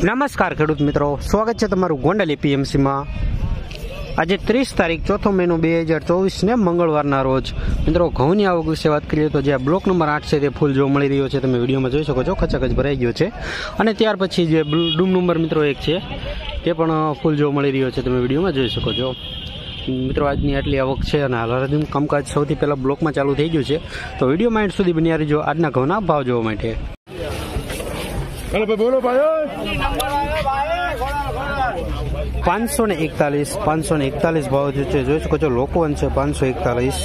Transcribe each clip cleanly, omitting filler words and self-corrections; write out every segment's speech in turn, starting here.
નમસ્કાર ખેડૂત મિત્રો, સ્વાગત છે તમારું ગોંડલ એપીએમસીમાં। આજે 30 તારીખ ચોથો મહિનો 2024 ને મંગળવારના રોજ મિત્રો ઘઉંની આવક વિશે વાત કરીએ તો જે બ્લોક નંબર 8 છે તે ફૂલ જોવા મળી રહ્યો છે, તમે વિડીયોમાં જોઈ શકો છો, ખચાખચ ભરાઈ ગયો છે। અને ત્યાર પછી જે ડૂમ નંબર મિત્રો 1 છે તે પણ ફૂલ જોવા મળી રહ્યો છે, તમે વિડીયોમાં જોઈ શકો છો। મિત્રો આજની આટલી આવક છે અને હાલ કામકાજ સૌથી પહેલાં બ્લોકમાં ચાલુ થઈ ગયું છે, તો વિડીયોમાં એન્ડ સુધી બન્યા રહીજો આજના ઘઉંના ભાવ જોવા માટે। બોલો ભાઈ, 541 ભાવ જે છે જોઈ શકો છો, લોકવન છે 541।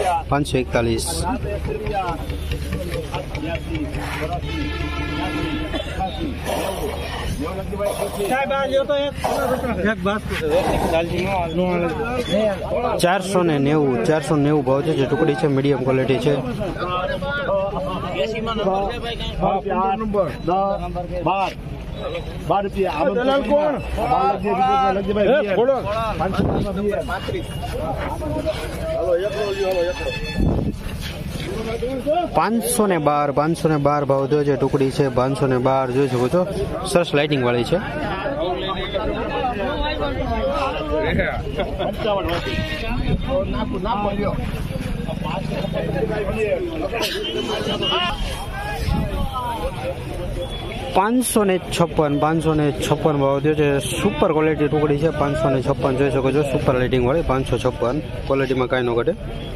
₹490 ભાવ છે, જે ટુકડી છે મીડિયમ ક્વોલિટી છે। 512 ભાવ થયો છે, ટુકડી છે 512 જોઈ શકો છો, સરસ લાઇટિંગ વાળી છે। 556 ભાવ થયો છે, સુપર ક્વોલિટી ટુકડી છે 556 જોઈ શકો છો, સુપર લાઇટિંગ વાળી 556 ક્વોલિટીમાં કાંઈ ન ઘટે।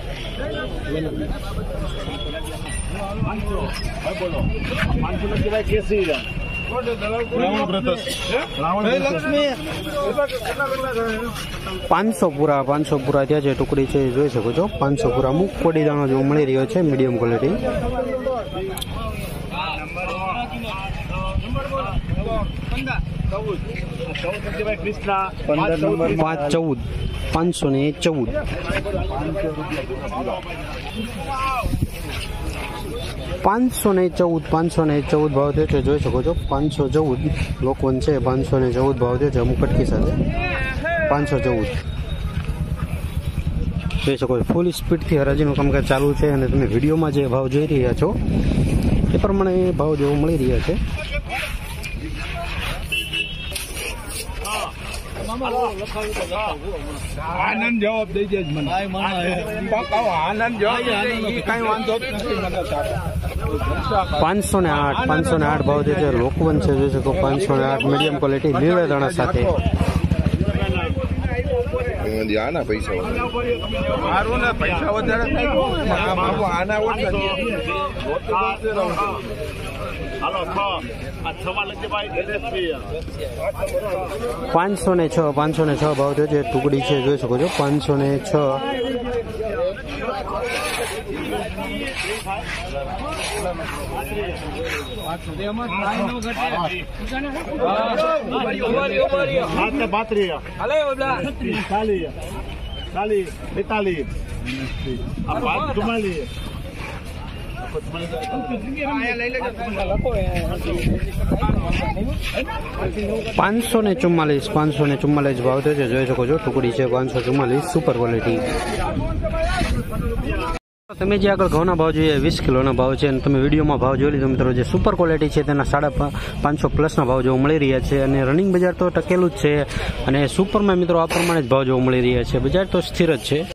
500 પૂરા થયા છે, ટુકડી છે જોઈ શકો છો, 500 પૂરા અમુક કોડી દાણો જોવા મળી રહ્યો છે, મીડિયમ ક્વોલિટી। 514 ભાવ થયો છે, જોઈ શકો છો, 514 લોકવન છે 514 ભાવ થયો છે, અમુક કટકી સાથે 514 જોઈ શકો છો। ફૂલ સ્પીડથી હરાજીનું કામકાજ ચાલુ છે અને તમે વિડીયોમાં જે ભાવ જોઈ રહ્યા છો એ પ્રમાણે ભાવ જોવા મળી રહ્યા છે। આનંદ જવાબ દઈ દેજ મને, આનંદ જવાબ કઈ વાંધો નથી મને। 508 ભાવ જે છે, લોકવન છે જોઈ શકો, 508 મીડિયમ ક્વોલિટી લીલા દાણા સાથે। આના પૈસા મારું ને પૈસા વધારે આના ઓછા। 506 ભાવ થયો છે, ટુકડી છે જોઈ શકો છો, 506। 544 ભાવ થયો છે, જોઈ શકો છો, ટુકડી છે 544 સુપર ક્વોલિટી। તમે જે આગળ ઘઉંના ભાવ જોઈએ 20 કિલોના ભાવ છે અને તમે વિડીયોમાં ભાવ જોઈ લીધો મિત્રો, જે સુપર ક્વોલિટી છે તેના 550+ ભાવ જોવા મળી રહ્યા છે અને રનિંગ બજાર તો ટકેલું જ છે અને સુપરમાં મિત્રો આ પ્રમાણે જ ભાવ જોવા મળી રહ્યા છે, બજાર તો સ્થિર જ છે।